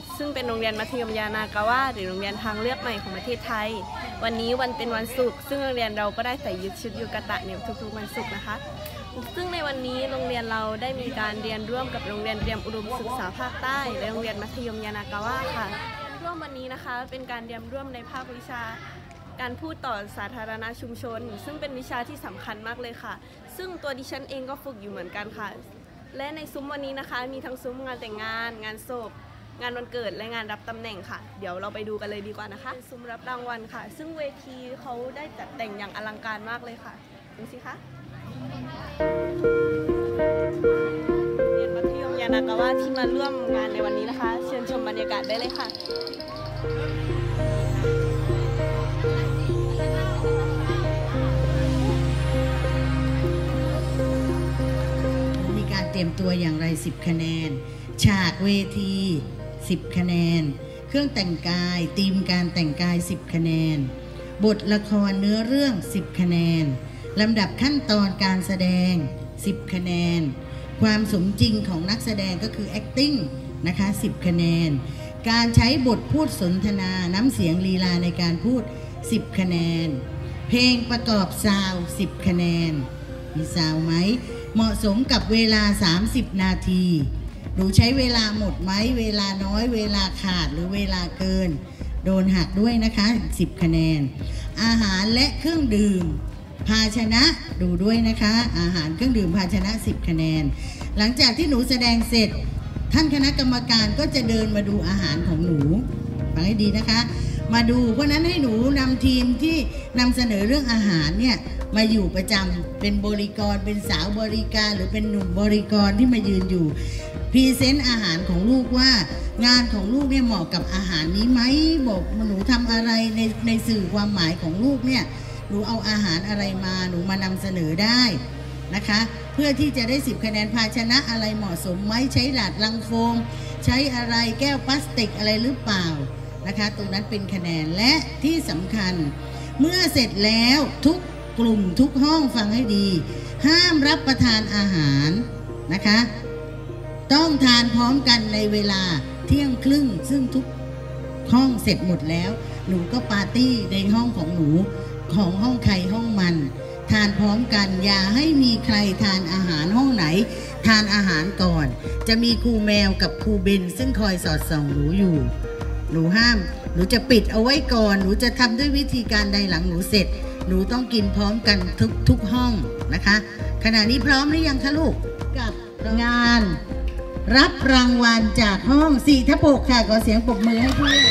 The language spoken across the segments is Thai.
ซึ่งเป็นโรงเรียนมัธยมยานากาวะหรือโรงเรียนทางเลือกใหม่ของประเทศไทยวันนี้วันเป็นวันศุกร์ซึ่งโรงเรียนเราก็ได้ใส่ชุดยูกะตะในทุกๆวันศุกร์นะคะซึ่งในวันนี้โรงเรียนเราได้มีการเรียนร่วมกับโรงเรียนเตรียมอุดมศึกษาภาคใต้และโรงเรียนมัธยมยานากาวะค่ะร่วมวันนี้นะคะเป็นการเรียนร่วมในภาควิชาการพูดต่อสาธารณชุมชนซึ่งเป็นวิชาที่สำคัญมากเลยค่ะซึ่งตัวดิฉันเองก็ฝึกอยู่เหมือนกันค่ะและในซุ้มวันนี้นะคะมีทั้งซุ้มงานแต่งงานงานศพงานวันเกิดและงานรับตำแหน่งค่ะเดี๋ยวเราไปดูกันเลยดีกว่านะคะซุ้มรับรางวัลค่ะซึ่งเวทีเขาได้จัดแต่งอย่างอลังการมากเลยค่ะดูสิคะเรียนมัธยมยานากาวะที่มาร่วมงานในวันนี้นะคะเชิญชมบรรยากาศได้เลยค่ะเตรียมตัวอย่างไร10คะแนนฉากเวที10คะแนนเครื่องแต่งกายธีมการแต่งกาย10คะแนนบทละครเนื้อเรื่อง10คะแนนลำดับขั้นตอนการแสดง10คะแนนความสมจริงของนักแสดงก็คือ acting นะคะ10คะแนนการใช้บทพูดสนทนาน้ำเสียงลีลาในการพูด10คะแนนเพลงประกอบซาวด์10คะแนนมีซาวด์ไหมเหมาะสมกับเวลา30นาทีหนูใช้เวลาหมดไหมเวลาน้อยเวลาขาดหรือเวลาเกินโดนหักด้วยนะคะ10คะแนนอาหารและเครื่องดื่มภาชนะดูด้วยนะคะอาหารเครื่องดื่มภาชนะ10คะแนนหลังจากที่หนูแสดงเสร็จท่านคณะกรรมการก็จะเดินมาดูอาหารของหนูฟังให้ดีนะคะมาดูเพราะนั้นให้หนูนำทีมที่นำเสนอเรื่องอาหารเนี่ยมาอยู่ประจำเป็นบริกรเป็นสาวบริการหรือเป็นหนุ่มบริกรที่มายืนอยู่พรีเซนต์อาหารของลูกว่างานของลูกเนี่ยเหมาะกับอาหารนี้ไหมบอกหนูทำอะไรในสื่อความหมายของลูกเนี่ยหนูเอาอาหารอะไรมาหนูมานำเสนอได้นะคะเพื่อที่จะได้10คะแนนภาชนะอะไรเหมาะสมไหมใช้หลาดลังโฟมใช้อะไรแก้วพลาสติกอะไรหรือเปล่านะคะตรงนั้นเป็นคะแนนและที่สำคัญเมื่อเสร็จแล้วทุกกลุ่มทุกห้องฟังให้ดีห้ามรับประทานอาหารนะคะต้องทานพร้อมกันในเวลาเที่ยงครึ่งซึ่งทุกห้องเสร็จหมดแล้วหนูก็ปาร์ตี้ในห้องของหนูของห้องใครห้องมันทานพร้อมกันอย่าให้มีใครทานอาหารห้องไหนทานอาหารก่อนจะมีครูแมวกับครูเบนซึ่งคอยสอดส่องหนูอยู่หนูห้ามหนูจะปิดเอาไว้ก่อนหนูจะทำด้วยวิธีการใดหลังหนูเสร็จหนูต้องกินพร้อมกันทุกห้องนะคะขณะนี้พร้อมหรือยังคะลูกกับงานรับรางวัลจากห้อง4 ทับ 6ค่ะขอเสียงปรบมือให้เพื่อน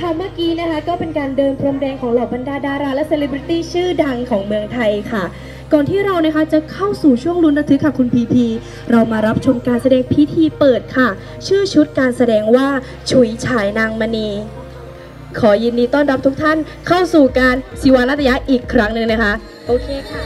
ค่ะเมื่อกี้นะคะก็เป็นการเดินพรมแดงของเหล่าบรรดาดาราและเซเลบริตี้ชื่อดังของเมืองไทยค่ะก่อนที่เรานะคะจะเข้าสู่ช่วงลุ้นระทึกค่ะคุณพีเรามารับชมการแสดงพิธีเปิดค่ะชื่อชุดการแสดงว่าฉุยฉายนางมณีขอยินดีต้อนรับทุกท่านเข้าสู่การศิวานาตยะอีกครั้งหนึ่งนะคะโอเคค่ะ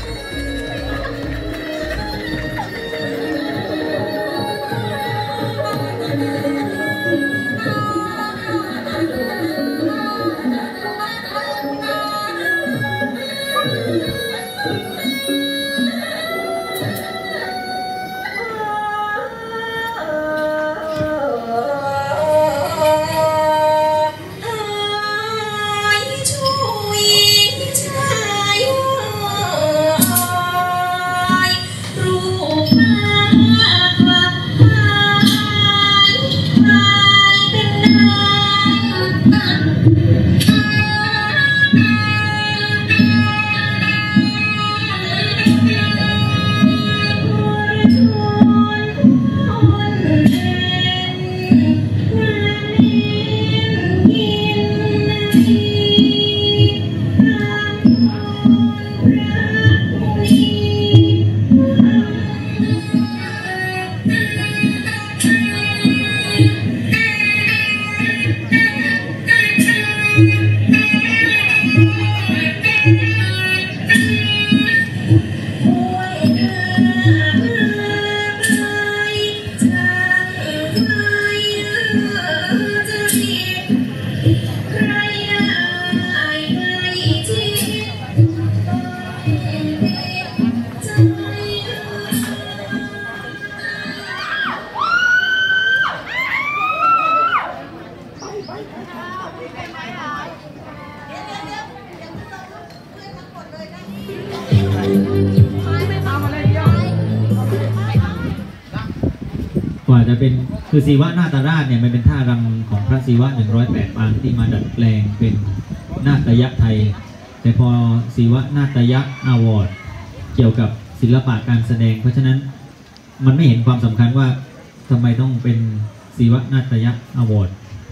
กว่าจะเป็นคือศิวะนาตราชเนี่ยมันเป็นท่ารำของพระศิวะ108 ปางที่มาดัดแปลงเป็นนาฏยะไทยแต่พอศิวะนาฏยะอวอร์ดเกี่ยวกับศิลปะการแสดงเพราะฉะนั้นมันไม่เห็นความสำคัญว่าทำไมต้องเป็นศิวะนาฏยะอวอร์ด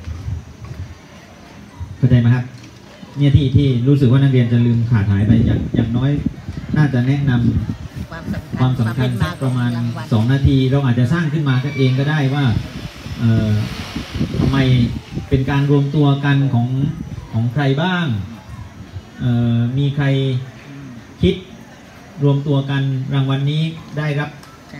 เข้าใจไหมครับเนี่ยที่รู้สึกว่านักเรียนจะลืมขาดหายไปอย่างน้อยน่าจะแนะนำความสำคัญประมาณ2 นาทีเราอาจจะสร้างขึ้นมาเองก็ได้ว่าทำไมเป็นการรวมตัวกันของใครบ้างมีใครคิดรวมตัวกันรางวัลนี้ได้รับ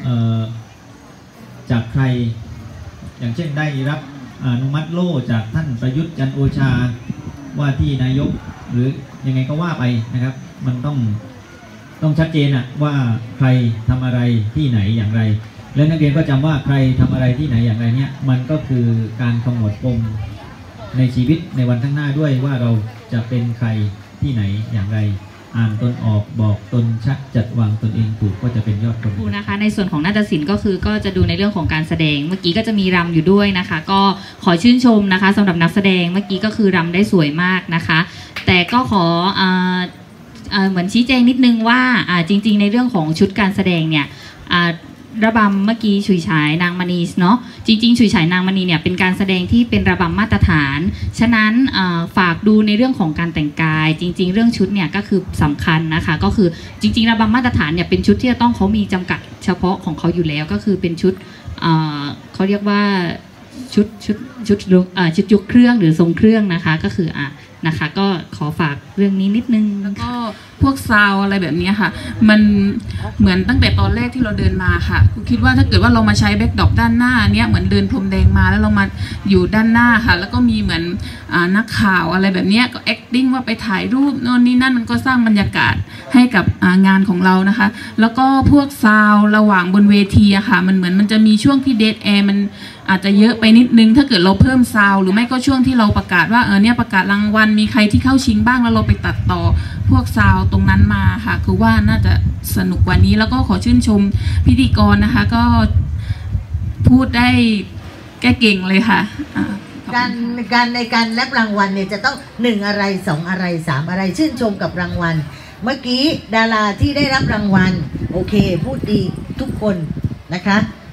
จากใครอย่างเช่นได้รับอนุมัติโล่จากท่านประยุทธ์จันทร์โอชาว่าที่นายกหรือยังไงก็ว่าไปนะครับมันต้องชัดเจนอะว่าใครทำอะไรที่ไหนอย่างไรและนักเรียนก็จำว่าใครทำอะไรที่ไหนอย่างไรเนี่ยมันก็คือการกำหนดปมในชีวิตในวันข้างหน้าด้วยว่าเราจะเป็นใครที่ไหนอย่างไรอ่านตนออกบอกตนชัดจัดวางตนเองถูกก็จะเป็นยอดคนนะคะในส่วนของนาฏศิลป์ก็จะดูในเรื่องของการแสดงเมื่อกี้ก็จะมีรำอยู่ด้วยนะคะก็ขอชื่นชมนะคะสำหรับนักแสดงเมื่อกี้ก็คือรำได้สวยมากนะคะแต่ก็ขอเหมือนชี้แจงนิดนึงว่าจริงๆในเรื่องของชุดการแสดงเนี่ยระบำเมื่อกี้ฉุยฉายนางมณีเนาะจริงๆฉุยฉายนางมณีเนี่ยเป็นการแสดงที่เป็นระบำมาตรฐานฉะนั้นฝากดูในเรื่องของการแต่งกายจริงๆเรื่องชุดเนี่ยก็คือสำคัญนะคะก็คือจริงๆระบำมาตรฐานเนี่ยเป็นชุดที่จะต้องเขามีจำกัดเฉพาะของเขาอยู่แล้วก็คือเป็นชุดเขาเรียกว่าชุดยกเครื่องหรือทรงเครื่องนะคะก็คือนะคะก็ขอฝากเรื่องนี้นิดนึงแล้วก็พวกซาวอะไรแบบนี้ค่ะมันเหมือนตั้งแต่ตอนแรกที่เราเดินมาค่ะครูคิดว่าถ้าเกิดว่าเรามาใช้แบ็คดรอปด้านหน้าเนี้ยเหมือนเดินพรมแดงมาแล้วเรามาอยู่ด้านหน้าค่ะแล้วก็มีเหมือนนักข่าวอะไรแบบนี้ก็ acting ว่าไปถ่ายรูปโน่นนี่นั่นมันก็สร้างบรรยากาศให้กับงานของเรานะคะแล้วก็พวกซาวระหว่างบนเวทีอะค่ะมันเหมือนมันจะมีช่วงที่เดดแอร์มันอาจจะเยอะไปนิดนึงถ้าเกิดเราเพิ่มซาวหรือไม่ก็ช่วงที่เราประกาศว่าเนี่ยประกาศรางวัลมีใครที่เข้าชิงบ้างแล้วเราไปตัดต่อพวกซาวตรงนั้นมาค่ะคือว่าน่าจะสนุกกว่านี้แล้วก็ขอชื่นชมพิธีกรนะคะก็พูดได้แก้เก่งเลยค่ะการในการรับรางวัลเนี่ยจะต้อง1อะไร2อะไร3อะไรชื่นชมกับรางวัลเมื่อกี้ดาราที่ได้รับรางวัลโอเคพูดดีทุกคนนะคะ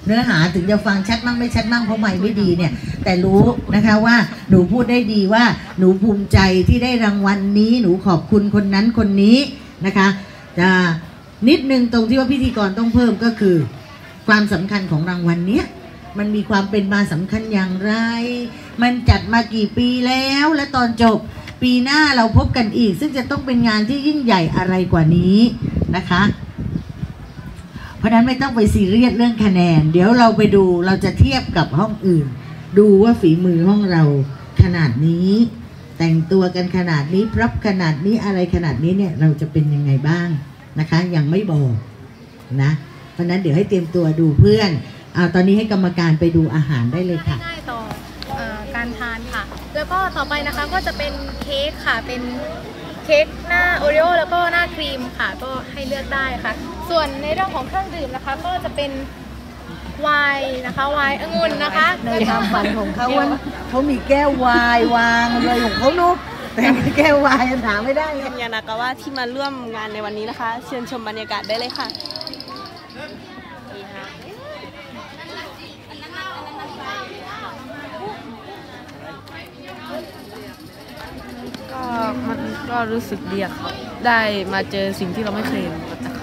เนื้อหาถึงจะฟังชัดมั่งไม่ชัดมั่งเพราะไม่ดีเนี่ยแต่รู้นะคะว่าหนูพูดได้ดีว่าหนูภูมิใจที่ได้รางวัลนี้หนูขอบคุณคนนั้นคนนี้นะคะจะนิดนึงตรงที่ว่าพิธีกรต้องเพิ่มก็คือความสำคัญของรางวัลเนี้ยมันมีความเป็นมาสำคัญอย่างไรมันจัดมากี่ปีแล้วและตอนจบปีหน้าเราพบกันอีกซึ่งจะต้องเป็นงานที่ยิ่งใหญ่อะไรกว่านี้นะคะเพราะนั้นไม่ต้องไปซีเรียสเรื่องคะแนนเดี๋ยวเราไปดูเราจะเทียบกับห้องอื่นดูว่าฝีมือห้องเราขนาดนี้แต่งตัวกันขนาดนี้พร็อพขนาดนี้อะไรขนาดนี้เนี่ยเราจะเป็นยังไงบ้างนะคะยังไม่บอกนะเพราะนั้นเดี๋ยวให้เตรียมตัวดูเพื่อนตอนนี้ให้กรรมการไปดูอาหารได้เลยค่ะง่ายต่อการทานค่ะแล้วก็ต่อไปนะคะก็จะเป็นเค้กค่ะเป็นเค้กหน้าโอรีโอแล้วก็หน้าครีมค่ะก็ให้เลือกได้ค่ะส่วนในเรื่องของเครื่องดื่มนะคะก็จะเป็นไวน์นะคะไวน์องุ่นนะคะในความฝันของเขาว่าเขามีแก้วไวน์วางเลยของเขาเนาะแต่แก้วไวน์ถามไม่ได้ยานากาวะที่มาร่วมงานในวันนี้นะคะเชิญชมบรรยากาศได้เลยค่ะมันก็รู้สึกดีค่ะได้มาเจอสิ่งที่เราไม่เคยเห็น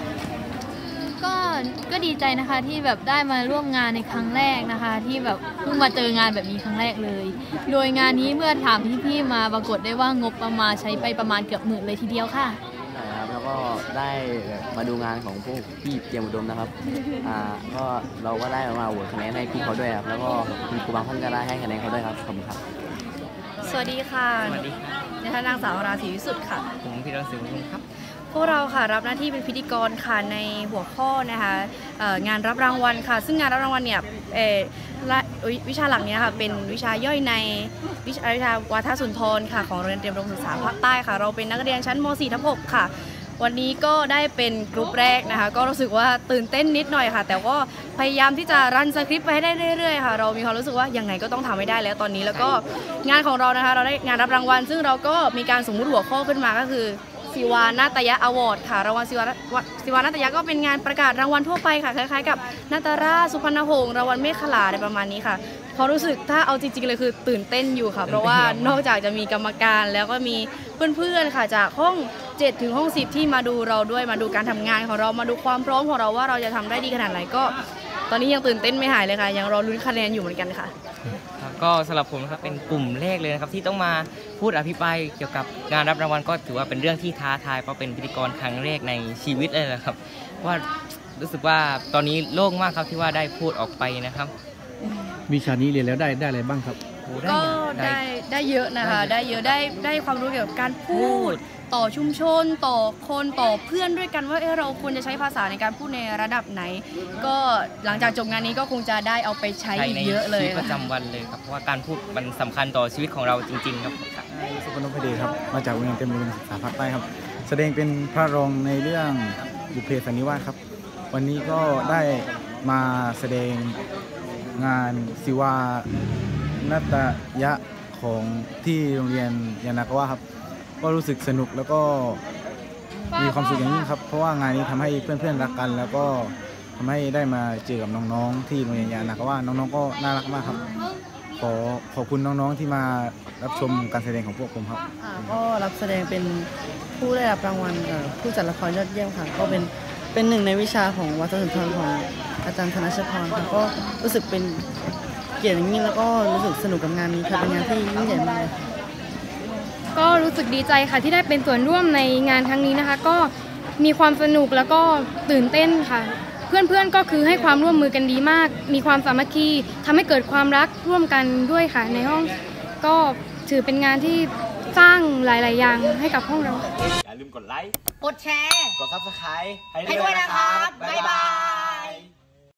ก็ดีใจนะคะที่แบบได้มาร่วมงานในครั้งแรกนะคะที่แบบเพิ่งมาเจองานแบบนี้ครั้งแรกเลยโดยงานนี้เมื่อถามพี่ๆมาปรากฏได้ว่างบประมาณใช้ไปประมาณเกือบ10,000เลยทีเดียวค่ะครับแล้วก็ได้มาดูงานของพวกพี่เตรียมอุดมนะครับก็เราก็ได้มาโหวตคะแนนให้พี่เขาด้วยครับแล้วก็คุณครูบางท่านก็ได้ให้คะแนนเขาด้วยครับขอบคุณครับสวัสดีค่ะสวัสดีค่ะดิฉันนางสาวราศีวิสุทธิ์ค่ะผมพิรักษ์ศิลป์ครับพวกเราค่ะรับหน้าที่เป็นพิธีกรค่ะในหัวข้อนะคะงานรับรางวัลค่ะซึ่งงานรับรางวัลเนี่ยวิชาหลักนี้ค่ะเป็นวิชาย่อยในวิชาวาทสุนทรค่ะของโรงเรียนเตรียมอุดมศึกษาภาคใต้ค่ะเราเป็นนักเรียนชั้นม.4 ทับ 6 ค่ะวันนี้ก็ได้เป็นกลุ่มแรกนะคะก็รู้สึกว่าตื่นเต้นนิดหน่อยค่ะแต่ก็พยายามที่จะรันสคริปต์ไปให้ได้เรื่อยๆค่ะเรามีความรู้สึกว่ายังไงก็ต้องทำให้ได้แล้วตอนนี้แล้วก็งานของเรานะคะเราได้งานรับรางวัลซึ่งเราก็มีการสมมุติหัวข้อขึ้นมาก็คือศิวานาตยะอวอร์ดค่ะรางวัลศิวานาตยะก็เป็นงานประกาศรางวัลทั่วไปค่ะคล้ายๆกับนาตราสุพรรณหงษ์รางวัลเมฆขลาอะไรประมาณนี้ค่ะพอรู้สึกถ้าเอาจริงๆเลยคือตื่นเต้นอยู่ค่ะเพราะว่านอกจากจะมีกรรมการแล้วก็มีเพื่อนๆค่ะจากห้อง7ถึงห้อง10ที่มาดูเราด้วยมาดูการทำงานของเรามาดูความพร้อมของเราว่าเราจะทำได้ดีขนาดไหนก็ตอนนี้ยังตื่นเต้นไม่หายเลยค่ะยังรอลุ้นคะแนนอยู่เหมือนกันค่ะก็สำหรับผมนะครับเป็นกลุ่มแรกเลยนะครับที่ต้องมาพูดอภิปรายเกี่ยวกับงานรับรางวัลก็ถือว่าเป็นเรื่องที่ท้าทายเพราะเป็นพิธีกรครั้งแรกในชีวิตเลยนะครับว่ารู้สึกว่าตอนนี้โล่งมากครับที่ว่าได้พูดออกไปนะครับวิชานี้เรียนแล้วได้อะไรบ้างครับก็ได้เยอะนะคะได้เยอะได้ความรู้เกี่ยวกับการพูดต่อชุมชนต่อคนต่อเพื่อนด้วยกันว่าเราควรจะใช้ภาษาในการพูดในระดับไหนก็หลังจากจบงานนี้ก็คงจะได้เอาไปใช้เยอะเลยในชีวิตประจำวันเลยครับเพราะว่าการพูดมันสำคัญต่อชีวิตของเราจริงๆครับสุพรรณพเดชครับมาจากโรงเรียนเตรียมอุดมศึกษาภาคใต้ครับแสดงเป็นพระรองในเรื่องบุพเพสันนิวาสครับวันนี้ก็ได้มาแสดงงานศิวานาตยะของที่โรงเรียนยานากาวะครับก็รู้สึกสนุกแล้วก็มีความสุขอย่างยิ่งครับเพราะว่างานนี้ทำให้เพื่อนๆรักกันแล้วก็ทำให้ได้มาเจอกับน้องๆที่โรงเรียนยานากาวะน้องๆก็น่ารักมากครับขอบคุณน้องๆที่มารับชมการแสดงของพวกผมครับก็รับแสดงเป็นผู้ได้รับรางวัลผู้จัดละครยอดเยี่ยมค่ะก็เป็นหนึ่งในวิชาของวัฒนธรรมของอาจารย์ธนชพรค่ะก็รู้สึกเป็นเกียรติอย่างยิ่งแล้วก็รู้สึกสนุกกับงานนี้ค่ะเป็นงานที่ยิ่งใหญ่มากเลยก็รู้สึกดีใจค่ะที่ได้เป็นส่วนร่วมในงานครั้งนี้นะคะก็มีความสนุกแล้วก็ตื่นเต้นค่ะเพื่อนๆก็คือให้ความร่วมมือกันดีมากมีความสามัคคีทำให้เกิดความรักร่วมกันด้วยค่ะในห้องก็ถือเป็นงานที่สร้างหลายๆอย่างให้กับห้องเราอย่าลืมกดไลค์กดแชร์กด Subscribe ให้ด้วยนะครับบ๊ายบาย